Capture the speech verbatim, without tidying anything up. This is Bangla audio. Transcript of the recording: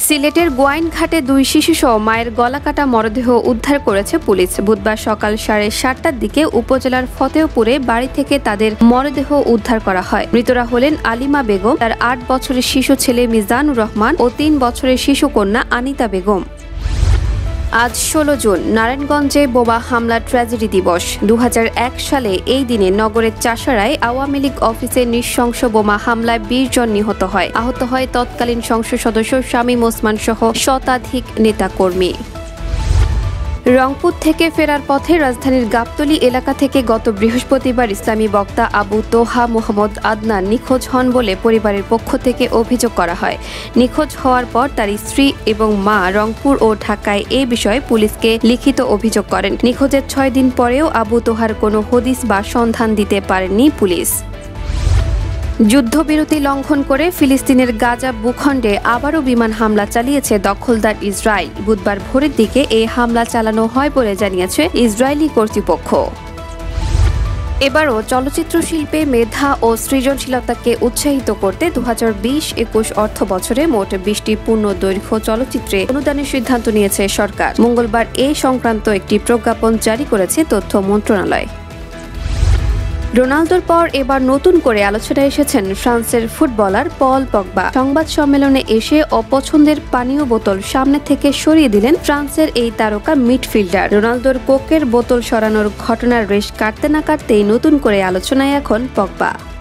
সিলেটের গোয়াইনঘাটে দুই শিশুসহ মায়ের গলাকাটা মরদেহ উদ্ধার করেছে পুলিশ। বুধবার সকাল সাড়ে সাতটার দিকে উপজেলার ফতেহপুরে বাড়ি থেকে তাদের মরদেহ উদ্ধার করা হয়। মৃতরা হলেন আলিমা বেগম, তার আট বছরের শিশু ছেলে মিজানুর রহমান ও তিন বছরের শিশু কন্যা আনিতা বেগম। আজ ষোলো জুন নারায়ণগঞ্জে বোমা হামলা ট্র্যাজেডি দিবস। দু হাজার এক সালে এই দিনে নগরের চাষারায় আওয়ামী লীগ অফিসে নৃশংস বোমা হামলায় বিশ জন নিহত হয়। আহত হয় তৎকালীন সংসদ সদস্য শামীম ওসমান সহ শতাধিক নেতাকর্মী। রংপুর থেকে ফেরার পথে রাজধানীর গাবতলী এলাকা থেকে গত বৃহস্পতিবার ইসলামী বক্তা আবু তোহা মোহাম্মদ আদনান নিখোঁজ হন বলে পরিবারের পক্ষ থেকে অভিযোগ করা হয়। নিখোঁজ হওয়ার পর তার স্ত্রী এবং মা রংপুর ও ঢাকায় এ বিষয়ে পুলিশকে লিখিত অভিযোগ করেন। নিখোঁজের ছয় দিন পরেও আবু তোহার কোনো হদিস বা সন্ধান দিতে পারেনি পুলিশ। যুদ্ধবিরতি লঙ্ঘন করে ফিলিস্তিনের গাজা ভূখণ্ডে আবারও বিমান হামলা চালিয়েছে দখলদার ইসরায়েল। বুধবার ভোরের দিকে এই হামলা চালানো হয় বলে জানিয়েছে ইসরায়েলি কর্তৃপক্ষ। এবারও চলচ্চিত্র শিল্পে মেধা ও সৃজনশীলতাকে উৎসাহিত করতে দু হাজার বিশ একুশ অর্থ বছরে মোট বিশটি পূর্ণ দৈর্ঘ্য চলচ্চিত্রে অনুদানের সিদ্ধান্ত নিয়েছে সরকার। মঙ্গলবার এ সংক্রান্ত একটি প্রজ্ঞাপন জারি করেছে তথ্য মন্ত্রণালয়। রোনালদোর পর এবার নতুন করে আলোচনায় এসেছেন ফ্রান্সের ফুটবলার পল পগবা। সংবাদ সম্মেলনে এসে অপছন্দের পানীয় বোতল সামনে থেকে সরিয়ে দিলেন ফ্রান্সের এই তারকা মিডফিল্ডার। রোনালদোর কোকের বোতল সরানোর ঘটনার রেশ কাটতে না কাটতেই নতুন করে আলোচনায় এখন পগবা।